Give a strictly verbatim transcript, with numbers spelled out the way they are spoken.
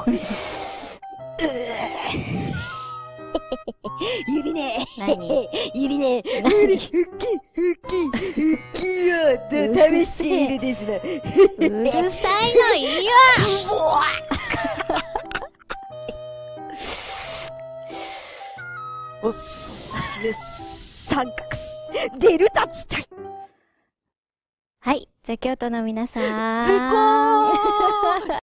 ゆりね。 何ゆりね。 何腹筋、腹筋、腹筋をと試してみるですな。 うるさいのいいわ。 うわおっす、三角す、デルタ地帯。 はい、じゃあ京都の皆さん。 ズコー